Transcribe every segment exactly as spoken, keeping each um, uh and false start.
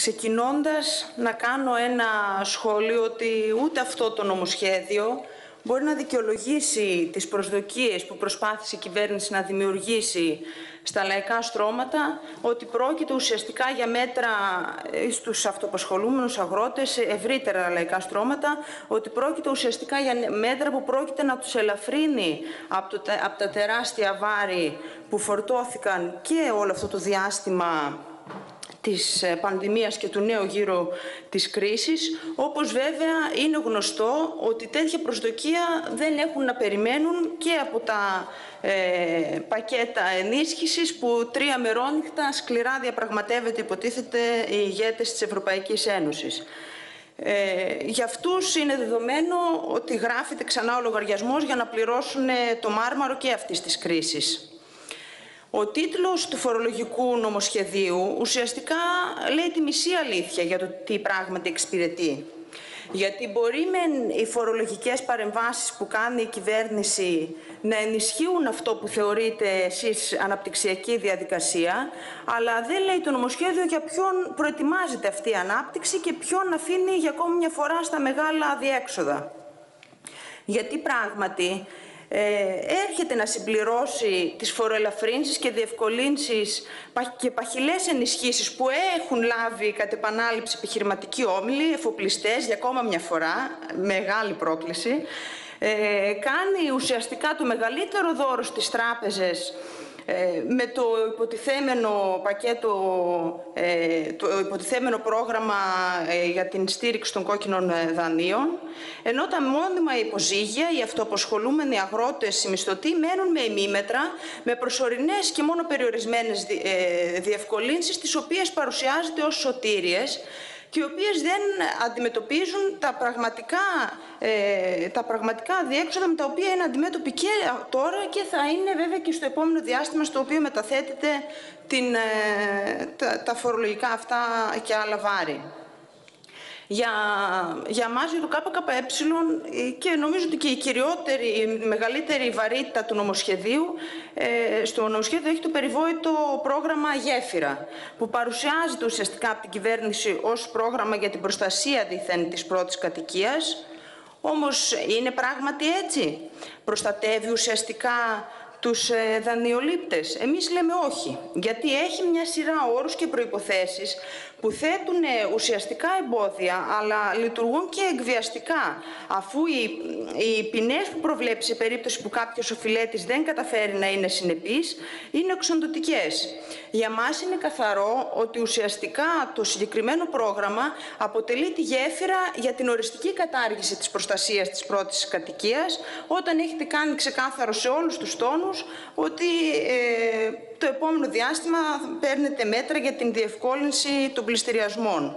Ξεκινώντας, να κάνω ένα σχόλιο ότι ούτε αυτό το νομοσχέδιο μπορεί να δικαιολογήσει τις προσδοκίες που προσπάθησε η κυβέρνηση να δημιουργήσει στα λαϊκά στρώματα, ότι πρόκειται ουσιαστικά για μέτρα στους αυτοαπασχολούμενους αγρότες, ευρύτερα λαϊκά στρώματα, ότι πρόκειται ουσιαστικά για μέτρα που πρόκειται να τους ελαφρύνει από, το, από τα τεράστια βάρη που φορτώθηκαν και όλο αυτό το διάστημα της πανδημίας και του νέου γύρου της κρίσης, όπως βέβαια είναι γνωστό ότι τέτοια προσδοκία δεν έχουν να περιμένουν και από τα ε, πακέτα ενίσχυσης που τρία μερόνυχτα σκληρά διαπραγματεύεται, υποτίθεται, οι ηγέτες της Ευρωπαϊκής Ένωσης. Ε, για αυτούς είναι δεδομένο ότι γράφεται ξανά ο λογαριασμός για να πληρώσουν το μάρμαρο και αυτής της κρίσης. Ο τίτλος του φορολογικού νομοσχεδίου ουσιαστικά λέει τη μισή αλήθεια για το τι πράγματι εξυπηρετεί. Γιατί μπορεί με οι φορολογικές παρεμβάσεις που κάνει η κυβέρνηση να ενισχύουν αυτό που θεωρείτε εσείς αναπτυξιακή διαδικασία, αλλά δεν λέει το νομοσχέδιο για ποιον προετοιμάζεται αυτή η ανάπτυξη και ποιον αφήνει για ακόμη μια φορά στα μεγάλα διέξοδα. Γιατί πράγματι Ε, έρχεται να συμπληρώσει τις φοροελαφρύνσεις και διευκολύνσεις και παχυλές ενισχύσεις που έχουν λάβει κατ' επανάληψη επιχειρηματικοί όμιλοι, εφοπλιστές, για ακόμα μια φορά, μεγάλη πρόκληση. Ε, κάνει ουσιαστικά το μεγαλύτερο δώρο στις τράπεζες με το υποτιθέμενο πακέτο, το υποτιθέμενο πρόγραμμα για την στήριξη των κόκκινων δανείων, ενώ τα μόνιμα υποζύγια, οι αυτοαπασχολούμενοι αγρότες, οι μισθωτοί, μένουν με ημίμετρα, με προσωρινές και μόνο περιορισμένες διευκολύνσεις, τις οποίες παρουσιάζεται ως σωτήριες και οι οποίες δεν αντιμετωπίζουν τα πραγματικά, ε, τα πραγματικά διέξοδα με τα οποία είναι αντιμέτωποι και τώρα και θα είναι βέβαια και στο επόμενο διάστημα στο οποίο μεταθέτεται την, ε, τα, τα φορολογικά αυτά και άλλα βάρη. Για, για μας, για το ΚΚΕ, και νομίζω ότι και η κυριότερη, η μεγαλύτερη βαρύτητα του νομοσχεδίου, ε, στο νομοσχέδιο έχει το περιβόητο πρόγραμμα Γέφυρα, που παρουσιάζεται ουσιαστικά από την κυβέρνηση ως πρόγραμμα για την προστασία δήθεν της πρώτης κατοικίας. Όμως είναι πράγματι έτσι? Προστατεύει ουσιαστικά τους ε, δανειολήπτες? Εμείς λέμε όχι, γιατί έχει μια σειρά όρους και προϋποθέσεις που θέτουν ε, ουσιαστικά εμπόδια, αλλά λειτουργούν και εκβιαστικά, αφού οι, οι ποινές που προβλέπει σε περίπτωση που κάποιος οφειλέτης δεν καταφέρει να είναι συνεπής, είναι εξοντωτικές. Για μας είναι καθαρό ότι ουσιαστικά το συγκεκριμένο πρόγραμμα αποτελεί τη γέφυρα για την οριστική κατάργηση της προστασίας της πρώτης κατοικίας, όταν έχετε κάνει ξεκάθαρο σε όλους τους τόνους ότι ε, το επόμενο διάστημα παίρνετε μέτρα για την διευκόλυνση των πληστηριασμών.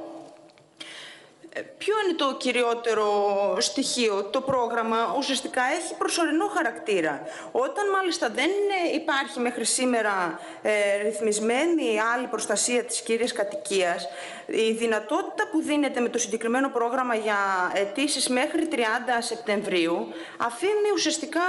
Ποιο είναι το κυριότερο στοιχείο? Το πρόγραμμα ουσιαστικά έχει προσωρινό χαρακτήρα. Όταν μάλιστα δεν υπάρχει μέχρι σήμερα ε, ρυθμισμένη άλλη προστασία της κύριας κατοικίας, η δυνατότητα που δίνεται με το συγκεκριμένο πρόγραμμα για αιτήσεις μέχρι τριάντα Σεπτεμβρίου αφήνει ουσιαστικά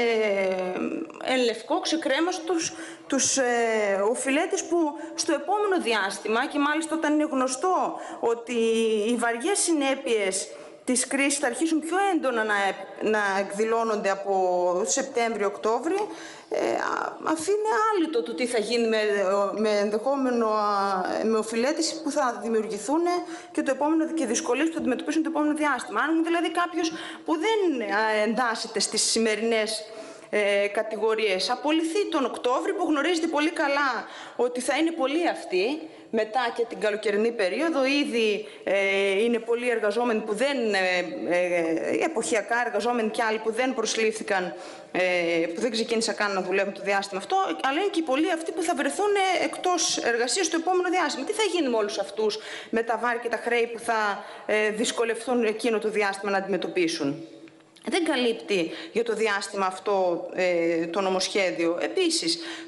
ε, εν λευκό ξεκρέμαστος τους ε, οφειλέτες που στο επόμενο διάστημα, και μάλιστα όταν είναι γνωστό ότι οι βαριές συνέπειες της κρίσης θα αρχίσουν πιο έντονα να, να εκδηλώνονται από Σεπτέμβριο-Οκτώβριο, ε, αφήνει άλυτο το τι θα γίνει με, με ενδεχόμενο με οφειλέτες που θα δημιουργηθούν και, το επόμενο, και δυσκολίες που θα αντιμετωπίσουν το επόμενο διάστημα. Αν δηλαδή κάποιος που δεν εντάσσεται στις σημερινές Ε, κατηγορίες απολυθεί τον Οκτώβρη, που γνωρίζετε πολύ καλά ότι θα είναι πολλοί αυτοί μετά και την καλοκαιρινή περίοδο. Ήδη ε, είναι πολλοί εργαζόμενοι που δεν, ε, ε, εποχιακά εργαζόμενοι και άλλοι που δεν προσλήφθηκαν, ε, που δεν ξεκίνησαν καν να δουλεύουν το διάστημα αυτό, αλλά είναι και πολλοί αυτοί που θα βρεθούν εκτός εργασίας στο επόμενο διάστημα. Τι θα γίνει με όλους αυτούς, με τα βάρη και τα χρέη που θα ε, δυσκολευτούν εκείνο το διάστημα να αντιμετωπίσουν? Δεν καλύπτει για το διάστημα αυτό ε, το νομοσχέδιο. Επίσης,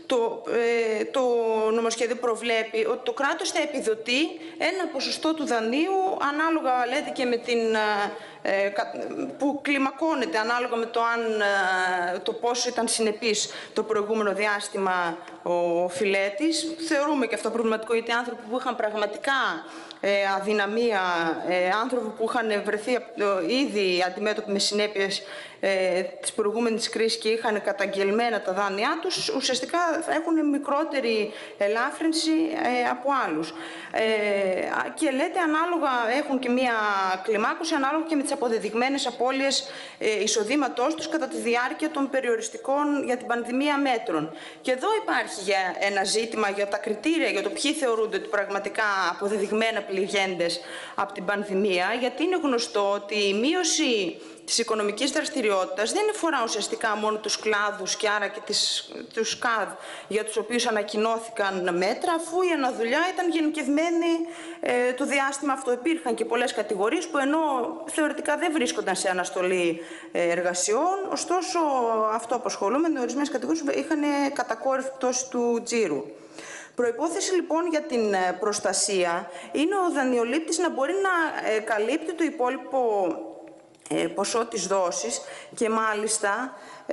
Το, ε, το νομοσχέδιο προβλέπει ότι το κράτος θα επιδοτεί ένα ποσοστό του δανείου, ανάλογα λέτε και με την, ε, που κλιμακώνεται ανάλογα με το, αν, ε, το πόσο ήταν συνεπής το προηγούμενο διάστημα ο φιλέτης. Θεωρούμε και αυτό προβληματικό, γιατί άνθρωποι που είχαν πραγματικά ε, αδυναμία, ε, άνθρωποι που είχαν βρεθεί ε, ήδη αντιμέτωποι με συνέπειες ε, της προηγούμενης κρίσης και είχαν καταγγελμένα τα δάνειά τους, ουσιαστικά θα έχουν μικρότερη ελάφρυνση ε, από άλλους. Ε, και λέτε ανάλογα, έχουν και μία κλιμάκωση ανάλογα και με τις αποδεδειγμένες απώλειες ε, εισοδήματός τους κατά τη διάρκεια των περιοριστικών για την πανδημία μέτρων. Και εδώ υπάρχει για ένα ζήτημα για τα κριτήρια, για το ποιοι θεωρούνται ότι πραγματικά αποδεδειγμένα πληγέντες από την πανδημία, γιατί είναι γνωστό ότι η μείωση της οικονομικής δραστηριότητας δεν αφορά ουσιαστικά μόνο τους κλάδους και άρα και τις, τους ΚΑΔ για τους οποίους ανακοινώθηκαν μέτρα, αφού η αναδουλειά ήταν γενικευμένη ε, το διάστημα αυτό. Υπήρχαν και πολλές κατηγορίες που ενώ θεωρητικά δεν βρίσκονταν σε αναστολή ε, εργασιών, ωστόσο αυτοαπασχολούμενοι ορισμένες κατηγορίες είχαν κατακόρυφη πτώση του τζίρου. Προϋπόθεση λοιπόν για την προστασία είναι ο δανειολήπτης να μπορεί να ε, καλύπτει το υπόλοιπο ποσό της δόσης και μάλιστα ε,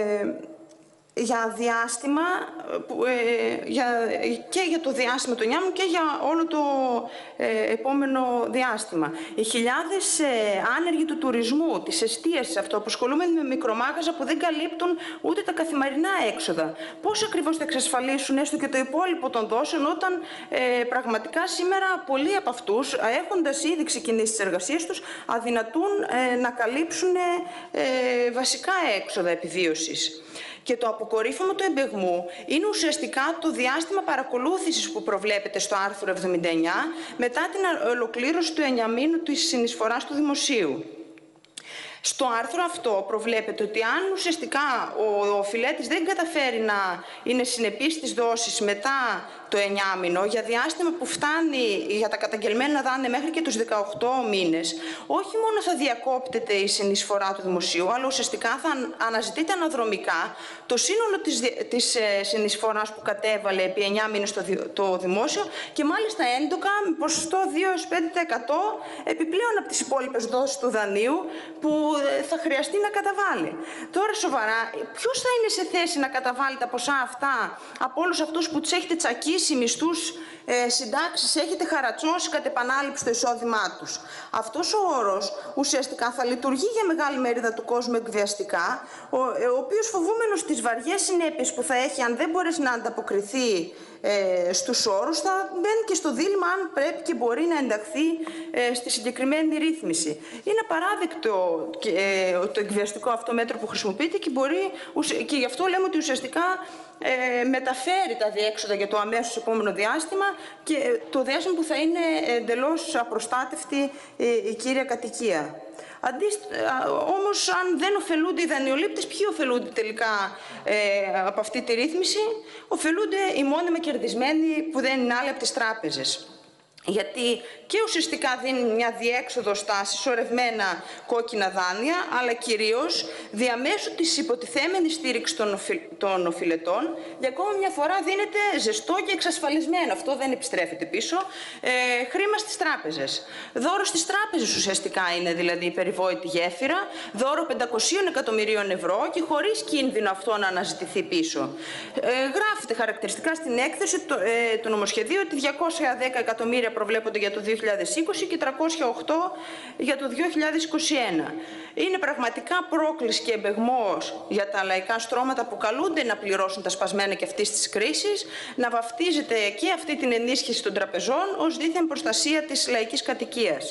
για διάστημα, ε, για, και για το διάστημα των νιάμων και για όλο το ε, επόμενο διάστημα. Οι χιλιάδες ε, άνεργοι του τουρισμού, της εστίασης, αυτοαπασχολούμενοι με μικρομάγαζα που δεν καλύπτουν ούτε τα καθημερινά έξοδα. Πώς ακριβώς θα εξασφαλίσουν έστω και το υπόλοιπο των δόσεων όταν ε, πραγματικά σήμερα πολλοί από αυτούς, έχοντας ήδη ξεκινήσει τις εργασίες τους, αδυνατούν ε, να καλύψουν ε, βασικά έξοδα επιβίωσης. Και το αποκορύφωμα του εμπεγμού είναι ουσιαστικά το διάστημα παρακολούθησης που προβλέπεται στο άρθρο εβδομήντα εννιά μετά την ολοκλήρωση του εννιαμήνου της συνεισφοράς του δημοσίου. Στο άρθρο αυτό προβλέπεται ότι αν ουσιαστικά ο, ο φιλέτης δεν καταφέρει να είναι συνεπής στις δόσεις μετά το εννιάμηνο, για διάστημα που φτάνει για τα καταγγελμένα δάνεια μέχρι και τους δεκαοκτώ μήνες, όχι μόνο θα διακόπτεται η συνεισφορά του δημοσίου, αλλά ουσιαστικά θα αναζητείται αναδρομικά το σύνολο της, της συνεισφοράς που κατέβαλε επί εννιά μήνες το, το δημόσιο και μάλιστα έντοκα με ποσοστό δύο έως πέντε τοις εκατό επιπλέον από τις υπόλοιπες δόσεις του δανείου που θα χρειαστεί να καταβάλει. Τώρα σοβαρά, ποιος θα είναι σε θέση να καταβάλει τα ποσά αυτά από όλους αυτούς που τους έχετε τσακίσει μισθούς, ε, συντάξεις, έχετε χαρατσώσει κατ' επανάληψη το εισόδημά τους. Αυτός ο όρος ουσιαστικά θα λειτουργεί για μεγάλη μερίδα του κόσμου εκβιαστικά, ο, ε, ο οποίος φοβούμενος τις βαριές συνέπειες που θα έχει αν δεν μπορέσει να ανταποκριθεί ε, στους όρους, θα μπαίνει και στο δίλημμα αν πρέπει και μπορεί να ενταχθεί ε, στη συγκεκριμένη ρύθμιση. Είναι απαράδεκτο ε, το εκβιαστικό αυτό μέτρο που χρησιμοποιείται και, μπορεί, και γι' αυτό λέμε ότι ουσιαστικά ε, μεταφέρει τα διέξοδα για το αμέσως επόμενο διάστημα και το διάστημα που θα είναι εντελώς απροστάτευτη ε, η κύρια κατοικία. Αντίστοιχα, όμως, αν δεν ωφελούνται οι δανειολήπτες, ποιοι ωφελούνται τελικά ε, από αυτή τη ρύθμιση? Ωφελούνται οι μόνιμα κερδισμένοι που δεν είναι άλλοι από τις τράπεζες. Γιατί και ουσιαστικά δίνει μια διέξοδο στα συσσωρευμένα κόκκινα δάνεια, αλλά κυρίως διαμέσου της υποτιθέμενης στήριξης των, οφειλ, των οφειλετών, για ακόμα μια φορά δίνεται ζεστό και εξασφαλισμένο, αυτό δεν επιστρέφεται πίσω, ε, χρήμα στις τράπεζες. Δώρο στις τράπεζες ουσιαστικά είναι δηλαδή η περιβόητη γέφυρα, δώρο πεντακόσια εκατομμυρίων ευρώ και χωρίς κίνδυνο αυτό να αναζητηθεί πίσω. Ε, γράφεται χαρακτηριστικά στην έκθεση το, ε, του νομοσχεδίου ότι διακόσια δέκα εκατομμύρια προβλέπονται για το δύο χιλιάδες είκοσι και τριακόσια οκτώ για το δύο χιλιάδες είκοσι ένα. Είναι πραγματικά πρόκληση και εμπεγμός για τα λαϊκά στρώματα που καλούνται να πληρώσουν τα σπασμένα και αυτής της κρίσης, να βαφτίζεται και αυτή την ενίσχυση των τραπεζών ως δίθεν προστασία της λαϊκής κατοικίας.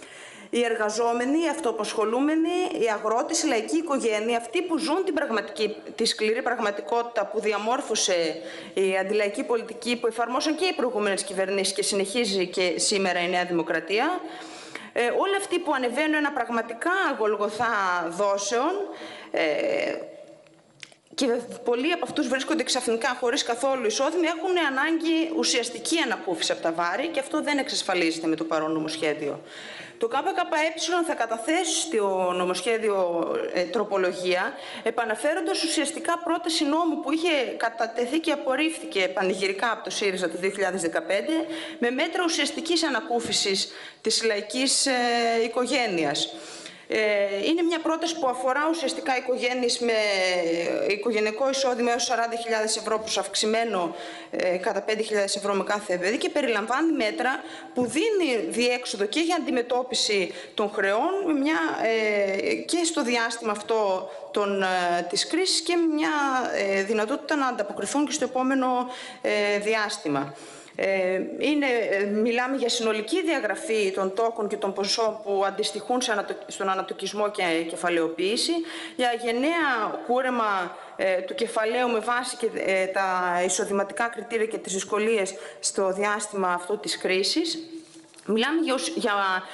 Οι εργαζόμενοι, οι αυτοαπασχολούμενοι, οι αγρότες, η λαϊκή οικογένεια, αυτοί που ζουν την πραγματική, τη σκληρή πραγματικότητα που διαμόρφωσε η αντιλαϊκή πολιτική που εφαρμόσαν και οι προηγούμενες κυβερνήσεις και συνεχίζει και σήμερα η Νέα Δημοκρατία, ε, όλοι αυτοί που ανεβαίνουν ένα πραγματικά γολγοθά δόσεων, ε, και πολλοί από αυτούς βρίσκονται ξαφνικά χωρίς καθόλου εισόδημα, έχουν ανάγκη ουσιαστική ανακούφιση από τα βάρη και αυτό δεν εξασφαλίζεται με το παρόν νομοσχέδιο. Το ΚΚΕ θα καταθέσει στο νομοσχέδιο ε, τροπολογία, επαναφέροντας ουσιαστικά πρόταση νόμου που είχε κατατεθεί και απορρίφθηκε πανηγυρικά από το ΣΥΡΙΖΑ το δύο χιλιάδες δεκαπέντε, με μέτρα ουσιαστικής ανακούφισης της λαϊκής ε, οικογένειας. Είναι μια πρόταση που αφορά ουσιαστικά οικογένειες με οικογενειακό εισόδημα έως σαράντα χιλιάδες ευρώ προς αυξημένο ε, κατά πέντε χιλιάδες ευρώ με κάθε παιδί και περιλαμβάνει μέτρα που δίνει διέξοδο και για αντιμετώπιση των χρεών μια, ε, και στο διάστημα αυτό των, ε, της κρίσης και μια ε, δυνατότητα να ανταποκριθούν και στο επόμενο ε, διάστημα. Είναι, μιλάμε για συνολική διαγραφή των τόκων και των ποσών που αντιστοιχούν στον ανατοκισμό και κεφαλαιοποίηση, για γενναία κούρεμα ε, του κεφαλαίου με βάση και, ε, τα εισοδηματικά κριτήρια και τις δυσκολίες στο διάστημα αυτό της κρίσης. Μιλάμε για, για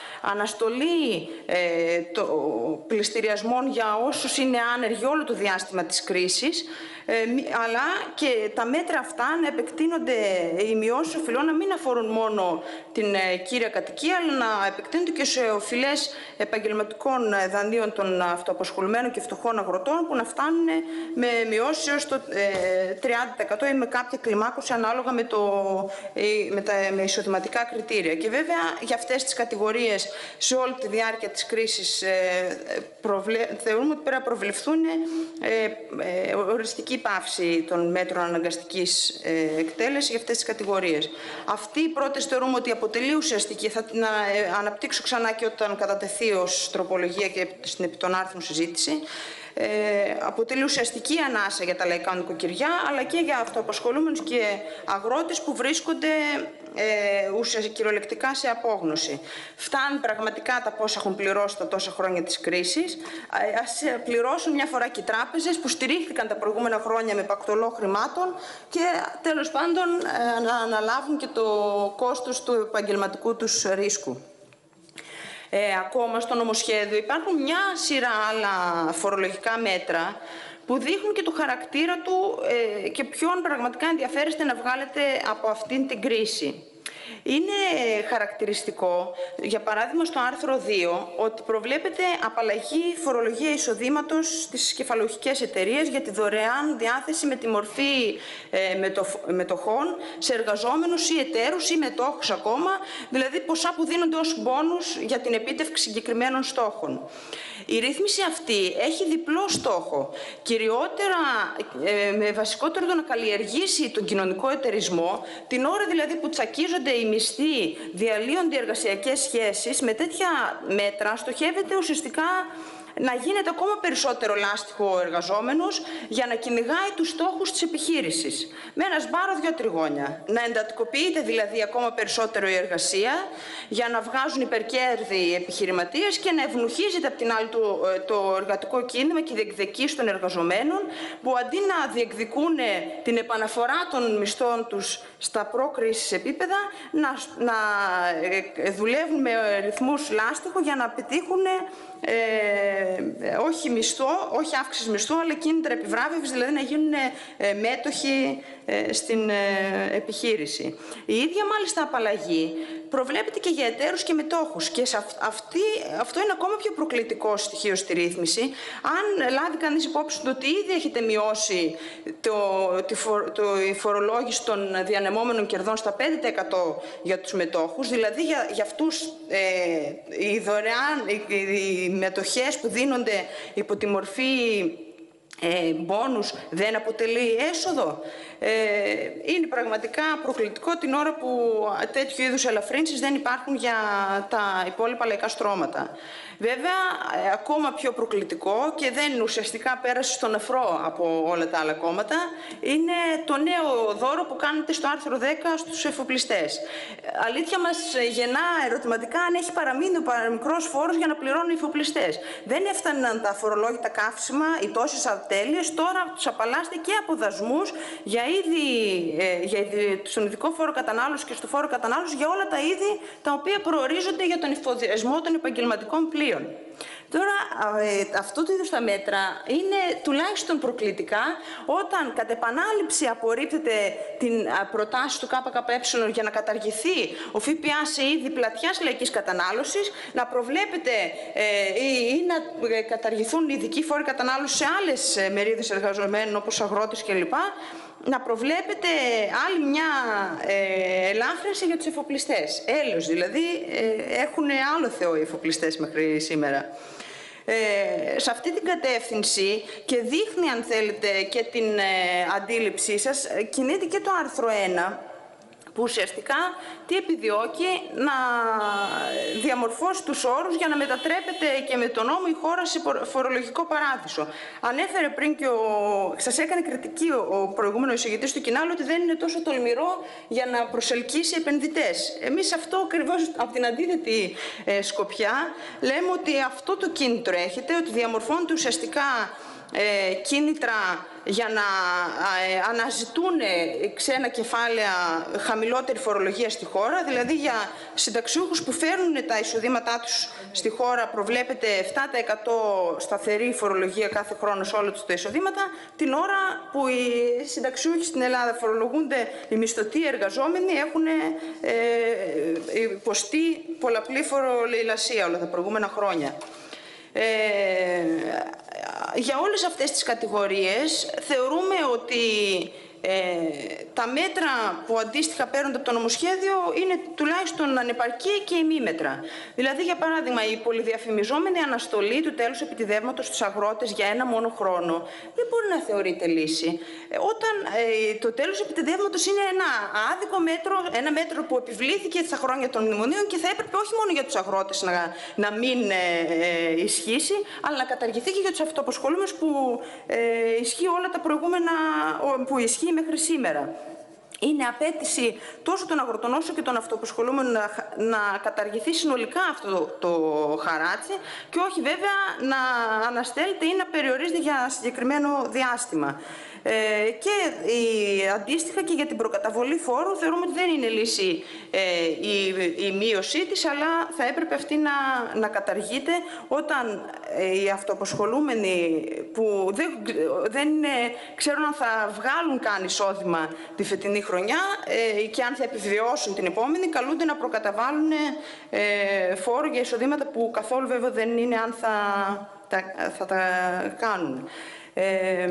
αναστολή ε, το, πληστηριασμών για όσους είναι άνεργοι όλο το διάστημα της κρίσης, ε, αλλά και τα μέτρα αυτά να επεκτείνονται, οι μειώσεις οφειλών να μην αφορούν μόνο την ε, κύρια κατοικία, αλλά να επεκτείνονται και σε οφειλές επαγγελματικών δανείων των αυτοαπασχολουμένων και φτωχών αγροτών, που να φτάνουν με μειώσεις έως το ε, τριάντα τοις εκατό ή με κάποια κλιμάκωση ανάλογα με, το, ε, με τα με εισοδηματικά κριτήρια. Και βέβαια για αυτές τις κατηγορίες σε όλη τη διάρκεια της κρίσης ε, προβλε... θεωρούμε ότι πρέπει να προβλεφθούν ε, ε, οριστική πάυση των μέτρων αναγκαστικής ε, εκτέλεσης για αυτές τις κατηγορίες. Αυτή η πρόταση θεωρούμε ότι αποτελεί ουσιαστική, θα την ε, αναπτύξω ξανά και όταν κατατεθεί ως τροπολογία και στην επί των άρθρων συζήτηση. Ε, αποτελεί ουσιαστική ανάσα για τα λαϊκά νοικοκυριά, αλλά και για αυτοαπασχολούμενους και αγρότες που βρίσκονται ε, ουσιαστικά κυριολεκτικά σε απόγνωση. Φτάνουν πραγματικά τα πόσα έχουν πληρώσει τα τόσα χρόνια της κρίσης. Ε, ας πληρώσουν μια φορά και οι τράπεζες που στηρίχθηκαν τα προηγούμενα χρόνια με πακτολό χρημάτων και τέλος πάντων ε, να αναλάβουν και το κόστος του επαγγελματικού τους ρίσκου. Ε, ακόμα στο νομοσχέδιο υπάρχουν μια σειρά άλλα φορολογικά μέτρα που δείχνουν και το χαρακτήρα του ε, και ποιον πραγματικά ενδιαφέρεστε να βγάλετε από αυτήν την κρίση. Είναι χαρακτηριστικό, για παράδειγμα στο άρθρο δύο, ότι προβλέπεται απαλλαγή φορολογία εισοδήματος στις κεφαλαιοχικές εταιρείες για τη δωρεάν διάθεση με τη μορφή ε, μετοχών σε εργαζόμενους ή εταίρους ή μετόχους ακόμα, δηλαδή ποσά που δίνονται ως μπόνους για την επίτευξη συγκεκριμένων στόχων. Η ρύθμιση αυτή έχει διπλό στόχο, κυριότερα ε, με βασικότερο το να καλλιεργήσει τον κοινωνικό εταιρισμό, την ώρα δηλαδή που τσακίζονται οι μισθοί, διαλύονται οι εργασιακές σχέσεις, με τέτοια μέτρα στοχεύεται ουσιαστικά να γίνεται ακόμα περισσότερο λάστιχο ο εργαζόμενος για να κυνηγάει τους στόχους της επιχείρησης. Με ένα σπάρο δυο τριγώνια. Να εντατικοποιείται δηλαδή ακόμα περισσότερο η εργασία για να βγάζουν υπερκέρδη οι επιχειρηματίες και να ευνουχίζεται από την άλλη το, το εργατικό κίνημα και η διεκδικήση των εργαζομένων, που αντί να διεκδικούν την επαναφορά των μισθών τους στα προ-κρίσης επίπεδα, να, να δουλεύουν με ρυθμούς λάστιχο για να πετύχουν Ε, όχι μισθό, όχι αύξηση μισθού, αλλά κίνητρα επιβράβευσης, δηλαδή να γίνουν ε, μέτοχοι ε, στην ε, επιχείρηση. Η ίδια μάλιστα απαλλαγή προβλέπεται και για εταίρους και μετόχους, και σε αυτή, αυτό είναι ακόμα πιο προκλητικό στοιχείο στη ρύθμιση. Αν λάβει κανείς υπόψη του ότι ήδη έχετε μειώσει το, τη φο, το, η φορολόγηση των διανεμόμενων κερδών στα πέντε τοις εκατό για τους μετόχους, δηλαδή για, για αυτούς ε, οι δωρεάν, οι, οι μετοχές που δίνονται υπό τη μορφή ε, μπόνους δεν αποτελεί έσοδο. Ε, είναι πραγματικά προκλητικό την ώρα που τέτοιου είδους ελαφρύνσεις δεν υπάρχουν για τα υπόλοιπα λαϊκά στρώματα. Βέβαια, ε, ακόμα πιο προκλητικό, και δεν ουσιαστικά πέρασε στον νεφρό από όλα τα άλλα κόμματα, είναι το νέο δώρο που κάνετε στο άρθρο δέκα στους εφοπλιστές. Αλήθεια μας γεννά ερωτηματικά αν έχει παραμείνει ο παραμικρός φόρος για να πληρώνουν οι εφοπλιστές. Δεν έφταναν τα φορολόγητα καύσιμα, οι τόσες ατέλειες, τώρα τους απαλλάσσετε και από δασμούς για είδη, ε, για είδη, στον ειδικό φόρο κατανάλωση και στο φόρο κατανάλωση για όλα τα είδη τα οποία προορίζονται για τον εφοδιασμό των επαγγελματικών πλοίων. Τώρα, ε, αυτό το είδος τα μέτρα είναι τουλάχιστον προκλητικά όταν κατ' επανάληψη απορρίπτεται την προτάση του ΚΚΕ για να καταργηθεί ο ΦΠΑ σε είδη πλατιάς λαϊκής κατανάλωσης, να προβλέπεται ε, ή, ή να καταργηθούν ειδικοί φόροι κατανάλωσης σε άλλες μερίδες εργαζομένων όπως αγρότες κλπ. Να προβλέπεται άλλη μια ε, ελάφρυνση για τους εφοπλιστές. Έλεος, δηλαδή ε, έχουν άλλο θεό οι εφοπλιστές μέχρι σήμερα. Ε, σε αυτή την κατεύθυνση και δείχνει, αν θέλετε, και την ε, αντίληψή σας, κινείται και το άρθρο ένα, που ουσιαστικά τι επιδιώκει, να διαμορφώσει τους όρους για να μετατρέπεται και με τον νόμο η χώρα σε φορολογικό παράδεισο. Ανέφερε πριν και ο... σας έκανε κριτική ο προηγούμενος εισηγητής του Κινάλου ότι δεν είναι τόσο τολμηρό για να προσελκύσει επενδυτές. Εμείς αυτό ακριβώς από την αντίθετη ε, σκοπιά λέμε ότι αυτό το κίνητρο έχετε, ότι διαμορφώνεται ουσιαστικά Ε, κίνητρα για να ε, αναζητούν ξένα κεφάλαια χαμηλότερη φορολογία στη χώρα, δηλαδή για συνταξιούχους που φέρνουν τα εισοδήματά τους στη χώρα προβλέπεται επτά τοις εκατό σταθερή φορολογία κάθε χρόνο σε όλα τους τα εισοδήματα, την ώρα που οι συνταξιούχοι στην Ελλάδα φορολογούνται, οι μισθωτοί εργαζόμενοι έχουν ε, υποστεί πολλαπλή φορολεηλασία όλα τα προηγούμενα χρόνια. Ε, για όλες αυτές τις κατηγορίες θεωρούμε ότι ε, τα μέτρα που αντίστοιχα παίρνονται από το νομοσχέδιο είναι τουλάχιστον ανεπαρκή και ημίμετρα. Δηλαδή, για παράδειγμα, η πολυδιαφημιζόμενη αναστολή του τέλους επιτιδεύματος στους αγρότες για ένα μόνο χρόνο δεν μπορεί να θεωρείται λύση. Ε, όταν ε, το τέλος επιτιδεύματος είναι ένα άδικο μέτρο, ένα μέτρο που επιβλήθηκε στα χρόνια των μνημονίων και θα έπρεπε όχι μόνο για τους αγρότες να, να μην ε, ε, ισχύσει, αλλά να καταργηθεί και για τους αυτοαπασχολούμενους που ε, ισχύει όλα τα προηγούμενα, που ισχύει μέχρι σήμερα. Είναι απέτηση τόσο των αγροτών όσο και των αυτοαπασχολούμενων να, να καταργηθεί συνολικά αυτό το, το χαράτσι και όχι βέβαια να αναστέλλεται ή να περιορίζεται για συγκεκριμένο διάστημα. Ε, και η, αντίστοιχα και για την προκαταβολή φόρου θεωρούμε ότι δεν είναι λύση ε, η, η μείωσή της, αλλά θα έπρεπε αυτή να, να καταργείται όταν ε, οι αυτοαπασχολούμενοι που δεν, δεν ε, ξέρουν αν θα βγάλουν καν εισόδημα τη φετινή χρονιά ε, και αν θα επιβιώσουν την επόμενη, καλούνται να προκαταβάλουν ε, φόρο για εισοδήματα που καθόλου βέβαια δεν είναι αν θα, τα, θα τα κάνουν. Ε,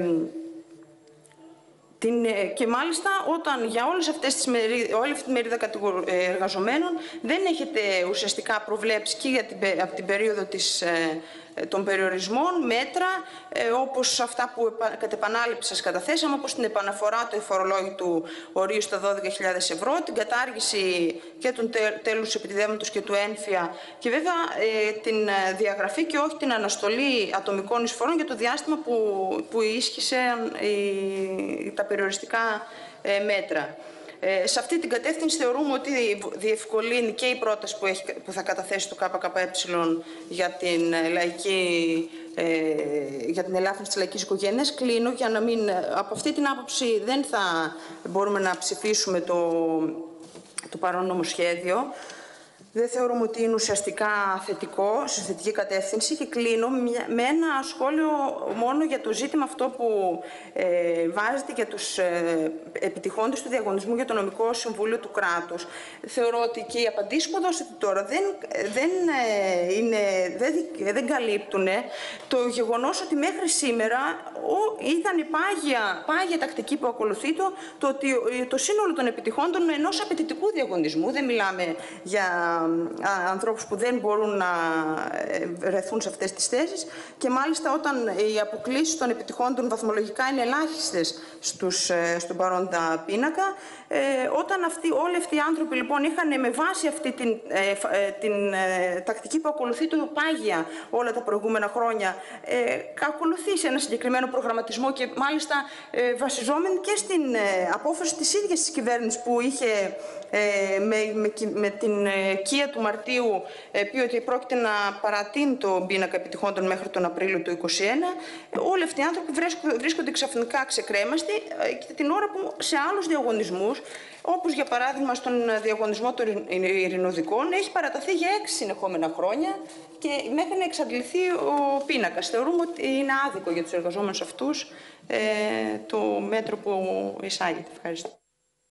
Την, και μάλιστα όταν για όλες αυτές τις μερί, όλη αυτή τη μερίδα εργαζομένων δεν έχετε ουσιαστικά προβλέψει και για την, από την περίοδο της, των περιορισμών μέτρα ε, όπως αυτά που κατ' επανάληψη σας καταθέσαμε, όπως την επαναφορά του εφορολόγητου ορίου στα δώδεκα χιλιάδες ευρώ, την κατάργηση και του τέλους επιτιδεύματος και του ένφια και βέβαια ε, την διαγραφή και όχι την αναστολή ατομικών εισφορών για το διάστημα που, που ίσχυσαν οι, τα περιοριστικά ε, μέτρα. Ε, σε αυτή την κατεύθυνση θεωρούμε ότι διευκολύνει και η πρόταση που, έχει, που θα καταθέσει το ΚΚΕ για την, λαϊκή, ε, για την ελάφρυνση της λαϊκής οικογένειας. Κλείνω για να μην... Από αυτή την άποψη δεν θα μπορούμε να ψηφίσουμε το, το παρόν νομοσχέδιο. Δεν θεωρούμε ότι είναι ουσιαστικά θετικό, σε θετική κατεύθυνση και κλείνω με ένα σχόλιο μόνο για το ζήτημα αυτό που ε, βάζεται για τους ε, επιτυχόντες του διαγωνισμού για το νομικό συμβούλιο του κράτους. Θεωρώ ότι και οι απαντήσεις που δώσατε τώρα δεν, δεν, ε, είναι, δεν, δεν καλύπτουν το γεγονός ότι μέχρι σήμερα ο, ήταν πάγια, πάγια τακτική που ακολουθεί το, το ότι το σύνολο των επιτυχόντων ενός απαιτητικού διαγωνισμού, δεν μιλάμε για ανθρώπους που δεν μπορούν να βρεθούν σε αυτές τις θέσεις και μάλιστα όταν οι αποκλήσεις των επιτυχόντων βαθμολογικά είναι ελάχιστες στους, στον παρόντα πίνακα, ε, όταν αυτοί, όλοι αυτοί οι άνθρωποι λοιπόν είχαν με βάση αυτή την, ε, την ε, τακτική που ακολουθεί το πάγια όλα τα προηγούμενα χρόνια, ε, ακολουθεί ένα συγκεκριμένο προγραμματισμό και μάλιστα ε, βασιζόμενοι και στην ε, απόφαση της ίδιας της κυβέρνησης που είχε ε, με, με, με την ε, στοιχεία του Μαρτίου πει ότι πρόκειται να παρατείνει τον πίνακα επιτυχόντων μέχρι τον Απρίλιο του είκοσι ένα. Όλοι αυτοί οι άνθρωποι βρίσκονται ξαφνικά ξεκρέμαστοι και την ώρα που σε άλλους διαγωνισμούς, όπως για παράδειγμα στον διαγωνισμό των ειρηνοδικών, έχει παραταθεί για έξι συνεχόμενα χρόνια και μέχρι να εξαντληθεί ο πίνακας. Θεωρούμε ότι είναι άδικο για τους εργαζόμενους αυτούς ε, το μέτρο που εισάγεται. Ευχαριστώ.